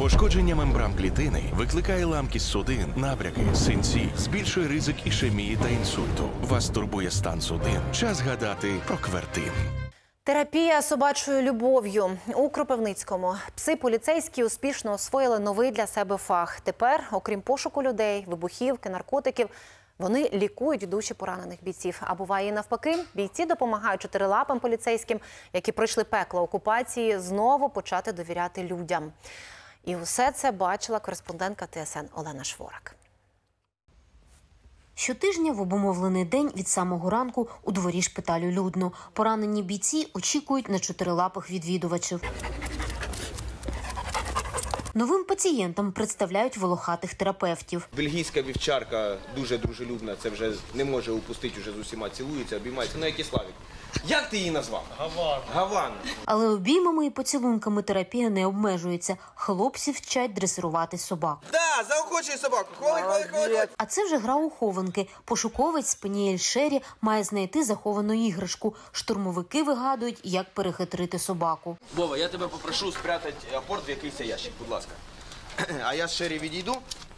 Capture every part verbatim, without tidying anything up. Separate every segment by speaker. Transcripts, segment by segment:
Speaker 1: Пошкодження мембран клітини викликає ламкість судин, набряки, синці, збільшує ризик ішемії та інсульту. Вас турбує стан судин? Час згадати про Квертин.
Speaker 2: Терапія собачою любов'ю. У Кропивницькому пси поліцейські успішно освоїли новий для себе фах. Тепер, окрім пошуку людей, вибухівки, наркотиків, вони лікують душі поранених бійців. А буває і навпаки, бійці допомагають чотирилапим поліцейським, які пройшли пекло окупації, знову почати довіряти людям. І усе це бачила кореспондентка Т С Н Олена Шворак.
Speaker 3: Щотижня в обумовлений день від самого ранку у дворі шпиталю людно. Поранені бійці очікують на чотирилапих відвідувачів. Новим пацієнтам представляють волохатих терапевтів.
Speaker 4: Бельгійська вівчарка дуже дружелюбна, це вже не може упустити, вже з усіма цілується, обіймається. Ну, який Славік? Як ти її назвав? Гаван. Гаван.
Speaker 3: Але обіймами і поцілунками терапія не обмежується. Хлопці вчать дресирувати собак.
Speaker 4: Да, заохочуй собаку. Хвали, хвали, хвали.
Speaker 3: А це вже гра у хованки. Пошуковець Спаніель Шері має знайти заховану іграшку. Штурмовики вигадують, як перехитрити собаку.
Speaker 4: Вова, я тебе попрошу спрятати апорт в якийсь ящик, будь ласка. А я з Шері відійду.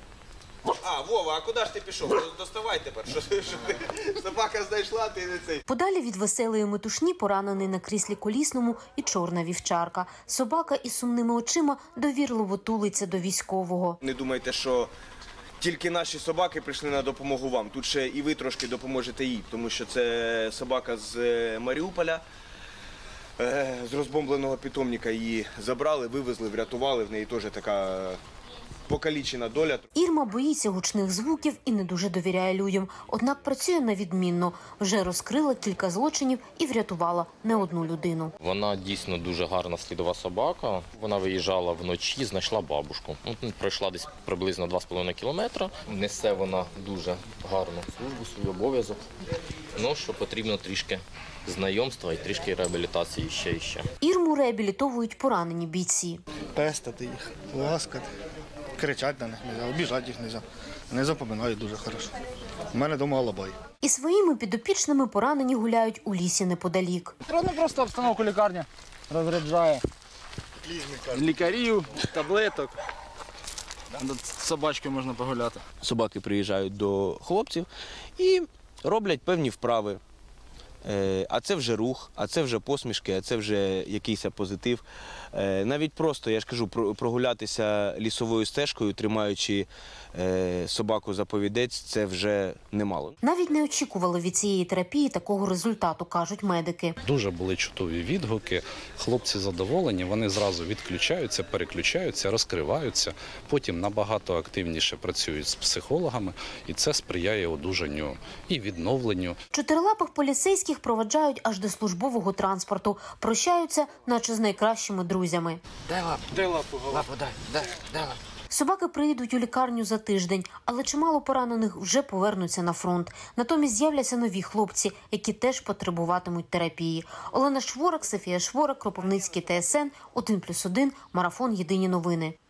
Speaker 4: А, Вова, а куди ж ти пішов? Доставай тепер, що, що ти, собака знайшла, ти не цей.
Speaker 3: Подалі від веселої метушні поранений на кріслі колісному і чорна вівчарка. Собака із сумними очима довірливо тулиться до військового.
Speaker 4: Не думайте, що тільки наші собаки прийшли на допомогу вам. Тут ще і ви трошки допоможете їй, тому що це собака з Маріуполя, з розбомбленого питомника. Її забрали, вивезли, врятували, в неї теж така покалічена доля.
Speaker 3: Ірма боїться гучних звуків і не дуже довіряє людям. Однак працює на відмінно. Вже розкрила кілька злочинів і врятувала не одну людину.
Speaker 5: Вона дійсно дуже гарна слідова собака. Вона виїжджала вночі, знайшла бабушку. Пройшла десь приблизно два з половиною кілометри. Несе вона дуже гарну службу, свій обов'язок. Ну, що потрібно трішки знайомства і трішки реабілітації ще і ще.
Speaker 3: Ірму реабілітовують поранені бійці.
Speaker 6: Пестити їх, ласкати, кричати на них не можна, обіжати їх не можна. Вони запам'ятають дуже добре. У мене вдома алабай.
Speaker 3: І своїми підопічними поранені гуляють у лісі неподалік.
Speaker 7: Трудно просто обстановку лікарня розряджає. Лікарів, таблеток. З собачкою можна погуляти.
Speaker 4: Собаки приїжджають до хлопців і роблять певні вправи. А це вже рух, а це вже посмішки, а це вже якийсь позитив. Навіть просто, я ж кажу, прогулятися лісовою стежкою, тримаючи собаку за повідець, це вже немало.
Speaker 3: Навіть не очікували від цієї терапії такого результату, кажуть медики.
Speaker 8: Дуже були чутові відгуки, хлопці задоволені, вони зразу відключаються, переключаються, розкриваються, потім набагато активніше працюють з психологами, і це сприяє одужанню і відновленню.
Speaker 3: Чотирилапих поліцейських проваджають аж до службового транспорту. Прощаються, наче з найкращими друзями.
Speaker 4: Дай лапу. Дай лапу. Лапу дай, дай, дай лапу.
Speaker 3: Собаки приїдуть у лікарню за тиждень, але чимало поранених вже повернуться на фронт. Натомість з'являться нові хлопці, які теж потребуватимуть терапії. Олена Шворак, Софія Шворак, Кропивницький Т С Н, один плюс один, марафон «Єдині новини».